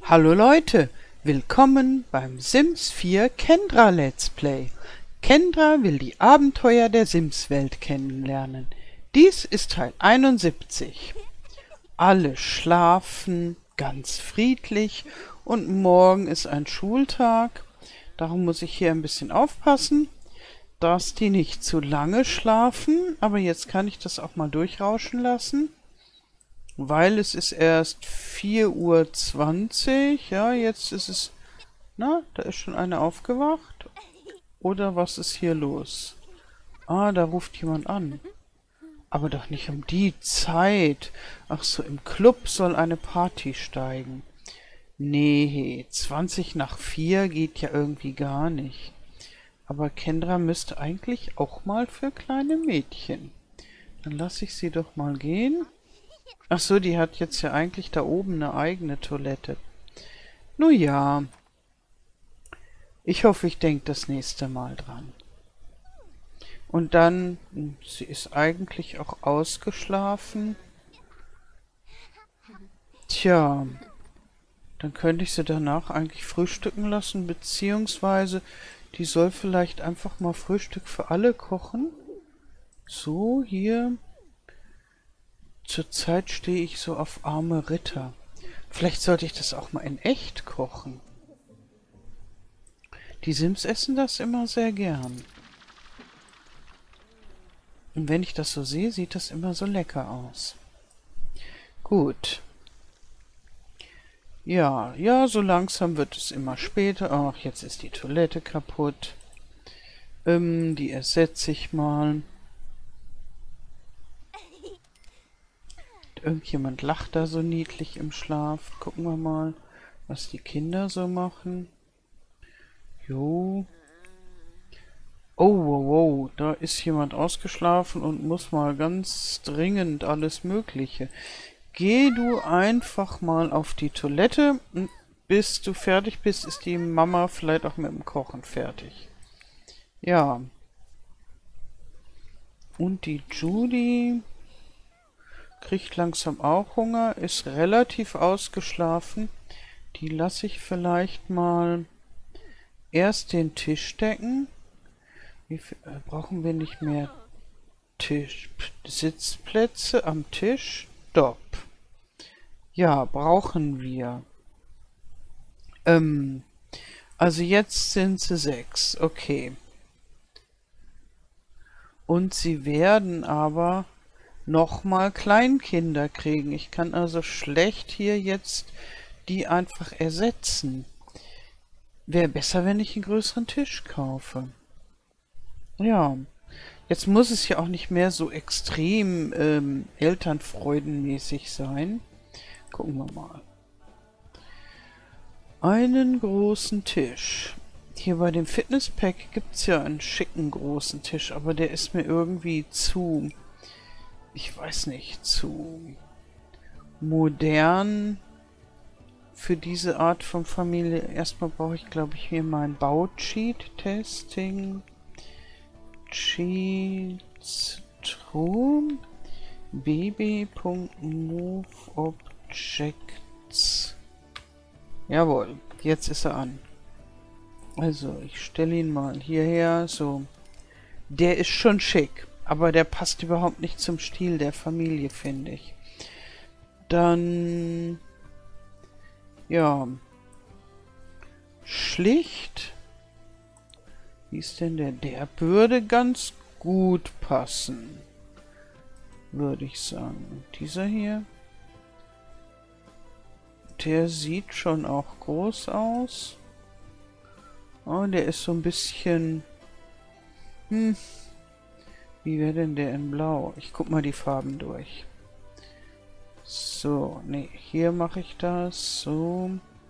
Hallo Leute, willkommen beim Sims 4 Kendra Let's Play. Kendra will die Abenteuer der Sims-Welt kennenlernen. Dies ist Teil 71. Alle schlafen ganz friedlich und morgen ist ein Schultag. Darum muss ich hier ein bisschen aufpassen, dass die nicht zu lange schlafen. Aber jetzt kann ich das auch mal durchrauschen lassen. Weil es ist erst 4:20 Uhr. Ja, jetzt ist es... Na, da ist schon eine aufgewacht. Oder was ist hier los? Ah, da ruft jemand an. Aber doch nicht um die Zeit. Ach so, im Club soll eine Party steigen. Nee, 4:20 geht ja irgendwie gar nicht. Aber Kendra müsste eigentlich auch mal für kleine Mädchen. Dann lasse ich sie doch mal gehen. Ach so, die hat jetzt ja eigentlich da oben eine eigene Toilette. Nun ja, ich hoffe, ich denke das nächste Mal dran. Und dann, sie ist eigentlich auch ausgeschlafen. Tja, dann könnte ich sie danach eigentlich frühstücken lassen, beziehungsweise die soll vielleicht einfach mal Frühstück für alle kochen. So, hier. Zurzeit stehe ich so auf arme Ritter. Vielleicht sollte ich das auch mal in echt kochen. Die Sims essen das immer sehr gern. Und wenn ich das so sehe, sieht das immer so lecker aus. Gut. Ja, so langsam wird es immer später. Ach, jetzt ist die Toilette kaputt. Die ersetze ich mal. Irgendjemand lacht da so niedlich im Schlaf. Gucken wir mal, was die Kinder so machen. Jo. Oh, wow, da ist jemand ausgeschlafen und muss mal ganz dringend alles Mögliche. Geh du einfach mal auf die Toilette und bis du fertig bist, ist die Mama vielleicht auch mit dem Kochen fertig. Ja. Und die Judy kriegt langsam auch Hunger, ist relativ ausgeschlafen. Die lasse ich vielleicht mal erst den Tisch decken. Wie viel, brauchen wir nicht mehr Sitzplätze am Tisch? Stopp. Ja, brauchen wir. Also jetzt sind sie 6. Okay. Und sie werden aber nochmal Kleinkinder kriegen. Ich kann also schlecht hier jetzt die einfach ersetzen. Wäre besser, wenn ich einen größeren Tisch kaufe. Ja, jetzt muss es ja auch nicht mehr so extrem elternfreudenmäßig sein. Gucken wir mal. Einen großen Tisch. Hier bei dem Fitnesspack gibt es ja einen schicken großen Tisch, aber der ist mir irgendwie zu... Ich weiß nicht, zu modern für diese Art von Familie. Erstmal brauche ich, glaube ich, hier mein Baucheat. Testing. Cheats. True. bb.moveObjects. Jawohl, jetzt ist er an. Also, ich stelle ihn mal hierher. So. Der ist schon schick. Aber der passt überhaupt nicht zum Stil der Familie, finde ich. Dann... Ja. Schlicht. Wie ist denn der? Der würde ganz gut passen. Würde ich sagen. Und dieser hier. Der sieht schon auch groß aus. Oh, der ist so ein bisschen... Wie wäre denn der in Blau? Ich guck mal die Farben durch. So, nee, hier mache ich das so.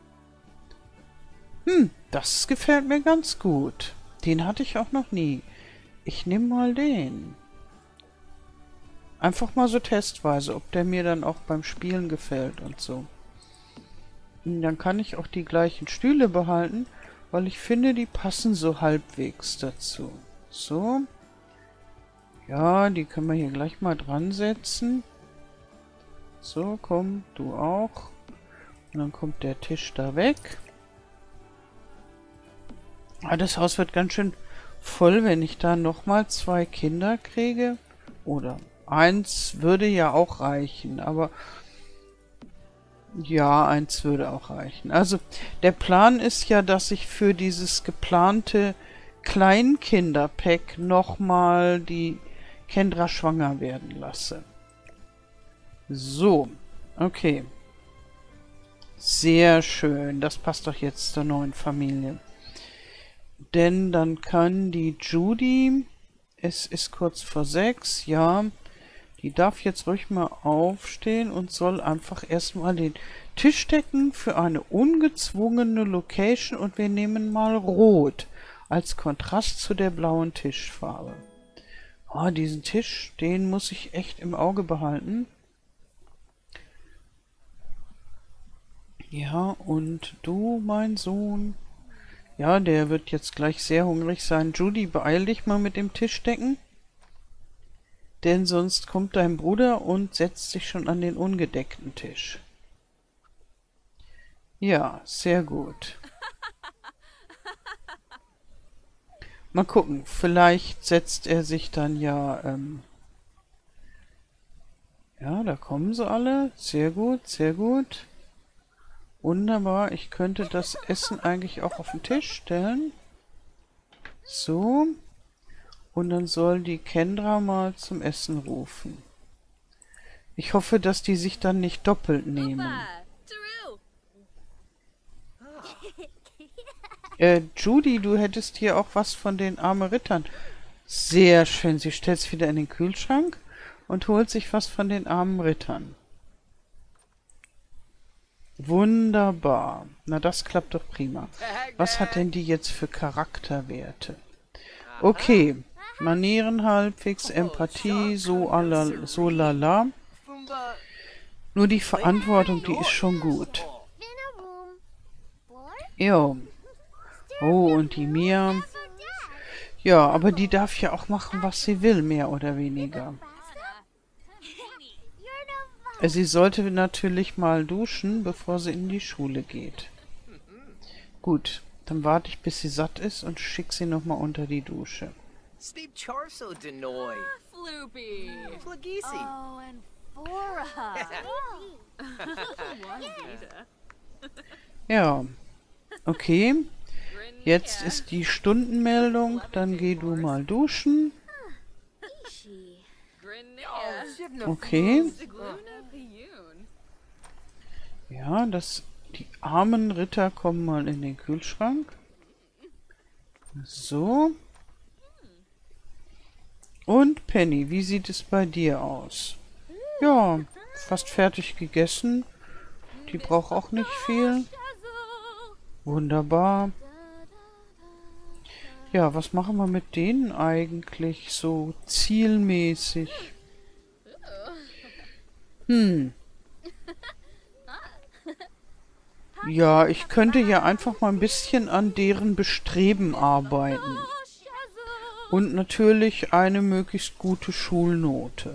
Das gefällt mir ganz gut. Den hatte ich auch noch nie. Ich nehme mal den. Einfach mal so testweise, ob der mir dann auch beim Spielen gefällt und so. Und dann kann ich auch die gleichen Stühle behalten, weil ich finde, die passen so halbwegs dazu. So. Ja, die können wir hier gleich mal dran setzen. So, komm, du auch. Und dann kommt der Tisch da weg. Ah, das Haus wird ganz schön voll, wenn ich da nochmal 2 Kinder kriege. Oder 1 würde ja auch reichen, aber ja, 1 würde auch reichen. Also der Plan ist ja, dass ich für dieses geplante Kleinkinder-Pack nochmal die Kendra schwanger werden lasse. So, okay. Sehr schön. Das passt doch jetzt zur neuen Familie. Denn dann kann die Judy, es ist kurz vor 6, ja, die darf jetzt ruhig mal aufstehen und soll einfach erstmal den Tisch decken für eine ungezwungene Location und wir nehmen mal Rot als Kontrast zu der blauen Tischfarbe. Oh, diesen Tisch, den muss ich echt im Auge behalten. Ja, und du, mein Sohn? Ja, der wird jetzt gleich sehr hungrig sein. Judy, beeil dich mal mit dem Tischdecken. Denn sonst kommt dein Bruder und setzt sich schon an den ungedeckten Tisch. Ja, sehr gut. Mal gucken, vielleicht setzt er sich dann ja... ja, da kommen sie alle. Sehr gut, sehr gut. Wunderbar, ich könnte das Essen eigentlich auch auf den Tisch stellen. So. Und dann soll die Kendra mal zum Essen rufen. Ich hoffe, dass die sich dann nicht doppelt nehmen. Judy, du hättest hier auch was von den armen Rittern. Sehr schön, sie stellt es wieder in den Kühlschrank und holt sich was von den armen Rittern. Wunderbar. Na, das klappt doch prima. Was hat denn die jetzt für Charakterwerte? Okay. Manieren halbwegs, Empathie, so lala. Nur die Verantwortung, die ist schon gut. Jo. Oh, und die Mia. Ja, aber die darf ja auch machen, was sie will, mehr oder weniger. Sie sollte natürlich mal duschen, bevor sie in die Schule geht. Gut, dann warte ich, bis sie satt ist und schicke sie nochmal unter die Dusche. Ja, okay. Jetzt ist die Stundenmeldung, dann geh du mal duschen. Okay. Ja, die armen Ritter kommen mal in den Kühlschrank. So. Und Penny, wie sieht es bei dir aus? Ja, fast fertig gegessen. Die braucht auch nicht viel. Wunderbar. Ja, was machen wir mit denen eigentlich so zielmäßig? Ja, ich könnte ja einfach mal ein bisschen an deren Bestreben arbeiten. Und natürlich eine möglichst gute Schulnote.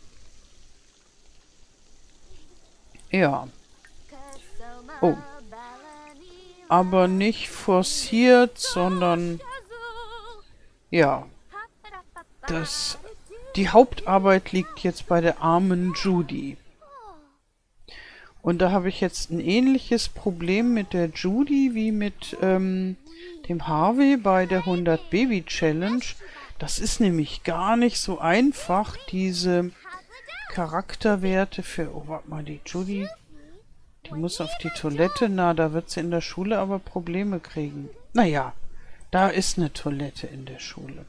Ja. Oh. Aber nicht forciert, sondern... Ja. Die Hauptarbeit liegt jetzt bei der armen Judy. Und da habe ich jetzt ein ähnliches Problem mit der Judy wie mit dem Harvey bei der 100 Baby Challenge. Das ist nämlich gar nicht so einfach, diese Charakterwerte für... Oh, warte mal, die Judy, die muss auf die Toilette. Na, da wird sie in der Schule aber Probleme kriegen. Naja, da ist eine Toilette in der Schule.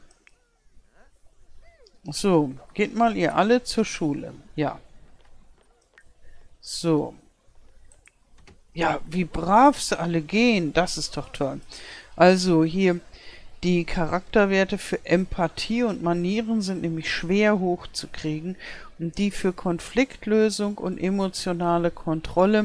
So, geht mal ihr alle zur Schule. Ja. So. Ja, wie brav sie alle gehen. Das ist doch toll. Also hier, die Charakterwerte für Empathie und Manieren sind nämlich schwer hochzukriegen. Und die für Konfliktlösung und emotionale Kontrolle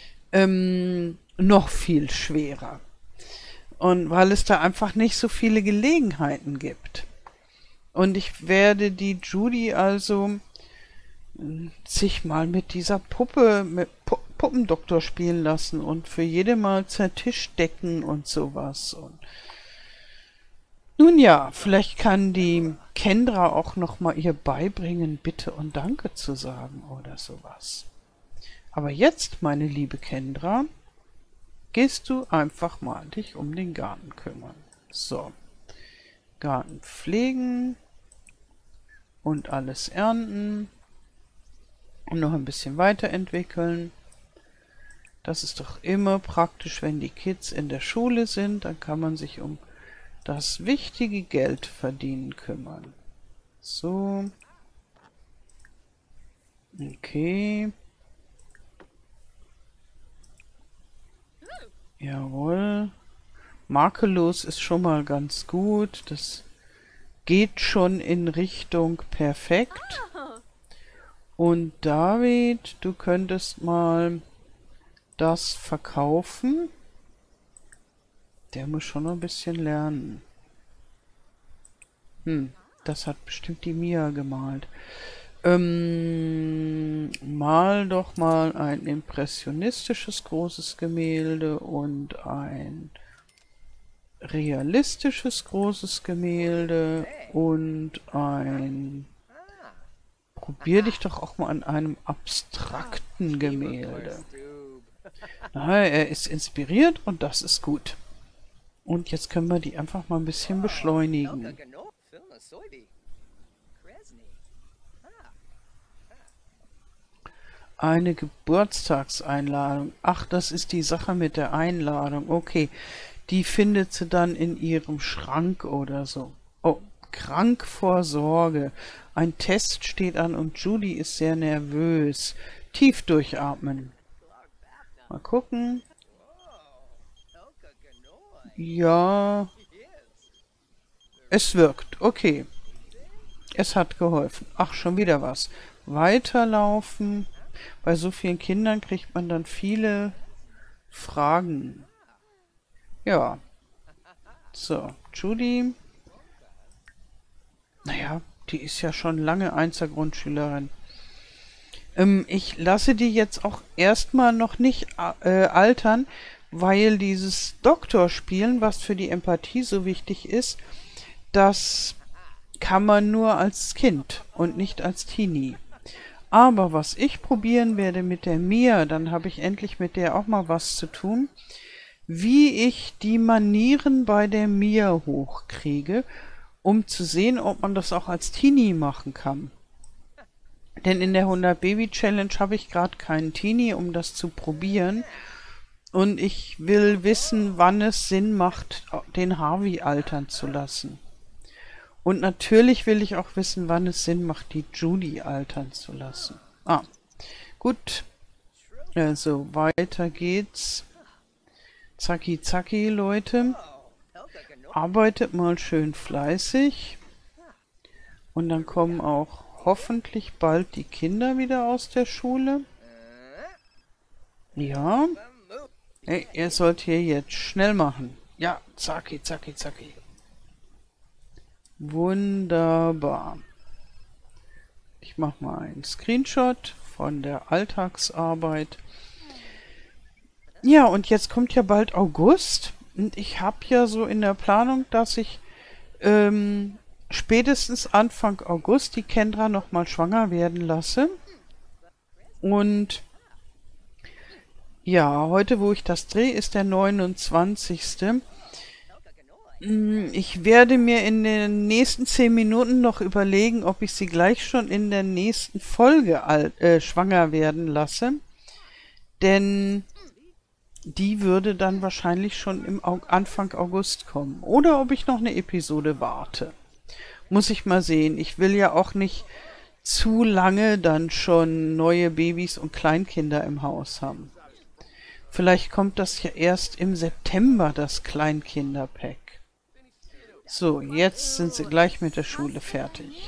noch viel schwerer. Und weil es da einfach nicht so viele Gelegenheiten gibt. Und ich werde die Judy also sich mal mit dieser Puppendoktor spielen lassen und für jede Mahlzeit Tischdecken und sowas. Und nun ja, vielleicht kann die Kendra auch noch mal ihr beibringen, Bitte und Danke zu sagen oder sowas. Aber jetzt, meine liebe Kendra, gehst du einfach mal dich um den Garten kümmern. So, Garten pflegen und alles ernten und noch ein bisschen weiterentwickeln. Das ist doch immer praktisch, wenn die Kids in der Schule sind, dann kann man sich um das wichtige Geld verdienen kümmern. So. Okay. Jawohl. Makellos ist schon mal ganz gut. Das geht schon in Richtung perfekt. Und David, du könntest mal das verkaufen. Der muss schon noch ein bisschen lernen. Das hat bestimmt die Mia gemalt. Mal doch mal ein impressionistisches großes Gemälde und ein realistisches großes Gemälde und ein... Probier dich doch auch mal an einem abstrakten Gemälde. Na, er ist inspiriert und das ist gut. Und jetzt können wir die einfach mal ein bisschen beschleunigen. Eine Geburtstagseinladung. Ach, das ist die Sache mit der Einladung. Okay, die findet sie dann in ihrem Schrank oder so. Oh, krank vor Sorge. Ein Test steht an und Judy ist sehr nervös. Tief durchatmen. Mal gucken. Ja. Es wirkt. Okay. Es hat geholfen. Ach, schon wieder was. Weiterlaufen. Bei so vielen Kindern kriegt man dann viele Fragen. Ja. So, Judy. Naja, die ist ja schon lange Einser-Grundschülerin. Ich lasse die jetzt auch erstmal noch nicht altern, weil dieses Doktorspielen, was für die Empathie so wichtig ist, das kann man nur als Kind und nicht als Teenie. Aber was ich probieren werde mit der Mia, dann habe ich endlich mit der auch mal was zu tun, wie ich die Manieren bei der Mia hochkriege, um zu sehen, ob man das auch als Teenie machen kann. Denn in der 100-Baby-Challenge habe ich gerade keinen Teenie, um das zu probieren. Und ich will wissen, wann es Sinn macht, den Harvey altern zu lassen. Und natürlich will ich auch wissen, wann es Sinn macht, die Judy altern zu lassen. Ah, gut. Also, weiter geht's. Zacki, zacki, Leute. Arbeitet mal schön fleißig. Und dann kommen auch hoffentlich bald die Kinder wieder aus der Schule. Ja. Hey, ihr sollt hier jetzt schnell machen. Ja, zacki, zacki, zacki. Wunderbar. Ich mache mal einen Screenshot von der Alltagsarbeit. Ja, und jetzt kommt ja bald August. Und ich habe ja so in der Planung, dass ich spätestens Anfang August die Kendra nochmal schwanger werden lasse. Und ja, heute, wo ich das drehe, ist der 29. Ich werde mir in den nächsten 10 Minuten noch überlegen, ob ich sie gleich schon in der nächsten Folge schwanger werden lasse. Denn die würde dann wahrscheinlich schon im Anfang August kommen. Oder ob ich noch eine Episode warte. Muss ich mal sehen. Ich will ja auch nicht zu lange dann schon neue Babys und Kleinkinder im Haus haben. Vielleicht kommt das ja erst im September, das Kleinkinder-Pack. So, jetzt sind sie gleich mit der Schule fertig.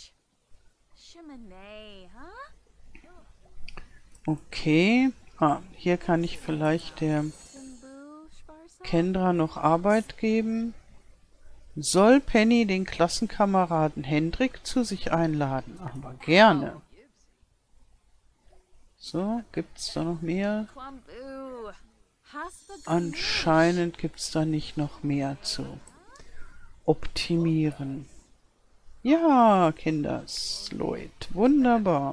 Okay. Hier kann ich vielleicht der Kendra noch Arbeit geben. Soll Penny den Klassenkameraden Hendrik zu sich einladen? Aber gerne. So, gibt es da noch mehr? Anscheinend gibt es da nicht noch mehr zu optimieren. Ja, Kinders, Lloyd, wunderbar.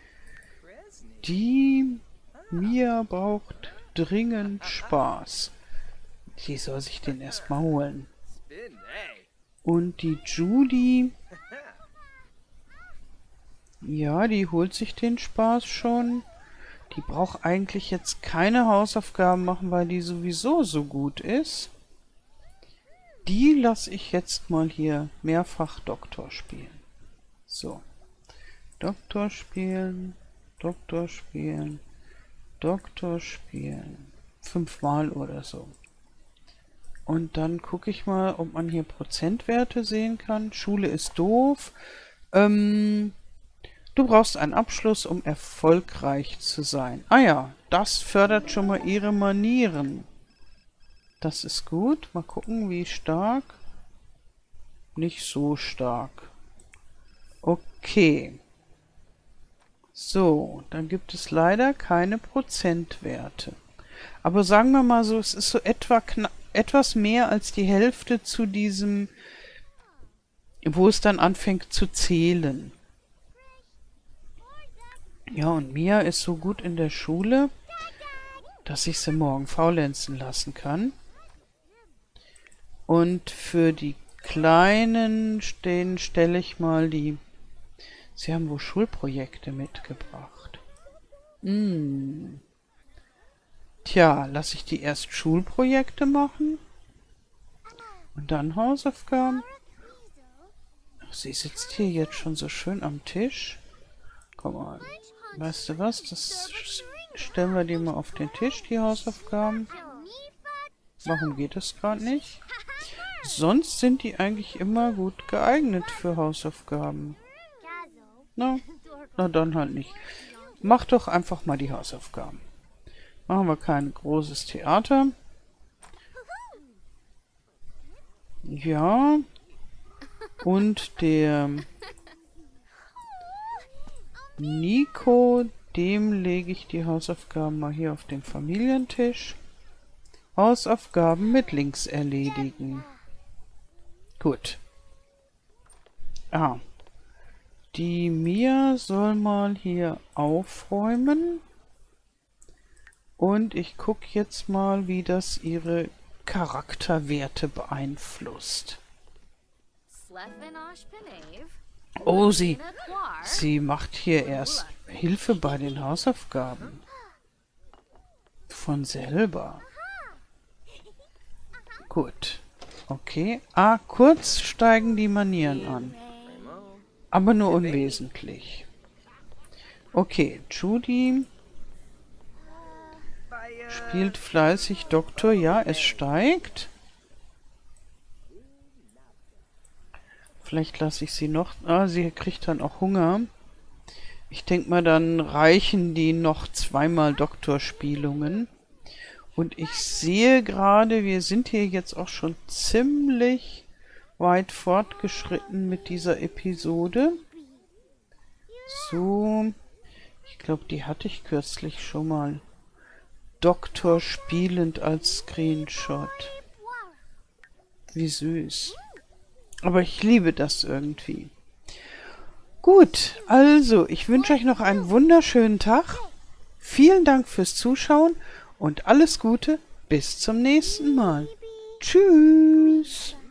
Die Mia braucht dringend Spaß. Die soll sich den erstmal holen. Und die Judy, ja, die holt sich den Spaß schon. Die braucht eigentlich jetzt keine Hausaufgaben machen, weil die sowieso so gut ist. Die lasse ich jetzt mal hier mehrfach Doktor spielen. So. Doktor spielen, Doktor spielen, Doktor spielen. 5-mal oder so. Und dann gucke ich mal, ob man hier Prozentwerte sehen kann. Schule ist doof. Du brauchst einen Abschluss, um erfolgreich zu sein. Ah ja, das fördert schon mal ihre Manieren. Das ist gut. Mal gucken, wie stark. Nicht so stark. Okay. So, dann gibt es leider keine Prozentwerte. Aber sagen wir mal so, es ist so etwas mehr als die Hälfte zu diesem, wo es dann anfängt zu zählen. Ja, und Mia ist so gut in der Schule, dass ich sie morgen faulenzen lassen kann. Und für die Kleinen stelle ich mal die... Sie haben wohl Schulprojekte mitgebracht. Tja, lasse ich die erst Schulprojekte machen? Und dann Hausaufgaben? Ach, sie sitzt hier jetzt schon so schön am Tisch. Komm mal. Weißt du was? Das stellen wir die mal auf den Tisch, die Hausaufgaben. Warum geht das gerade nicht? Sonst sind die eigentlich immer gut geeignet für Hausaufgaben. Na dann halt nicht. Mach doch einfach mal die Hausaufgaben. Machen wir kein großes Theater. Ja. Und der Nico, dem lege ich die Hausaufgaben mal hier auf den Familientisch. Hausaufgaben mit links erledigen. Gut. Ah. Die Mia soll mal hier aufräumen. Und ich gucke jetzt mal, wie das ihre Charakterwerte beeinflusst. Oh, sie macht hier erst Hilfe bei den Hausaufgaben. Von selber. Gut. Okay. Ah, kurz steigen die Manieren an. Aber nur unwesentlich. Okay, Judy spielt fleißig Doktor. Ja, es steigt. Vielleicht lasse ich sie noch... Ah, sie kriegt dann auch Hunger. Ich denke mal, dann reichen die noch 2-mal Doktorspielungen. Und ich sehe gerade, wir sind hier jetzt auch schon ziemlich weit fortgeschritten mit dieser Episode. So, ich glaube, die hatte ich kürzlich schon mal. Doktor spielend als Screenshot. Wie süß. Aber ich liebe das irgendwie. Gut, also, ich wünsche euch noch einen wunderschönen Tag. Vielen Dank fürs Zuschauen und alles Gute. Bis zum nächsten Mal. Tschüss.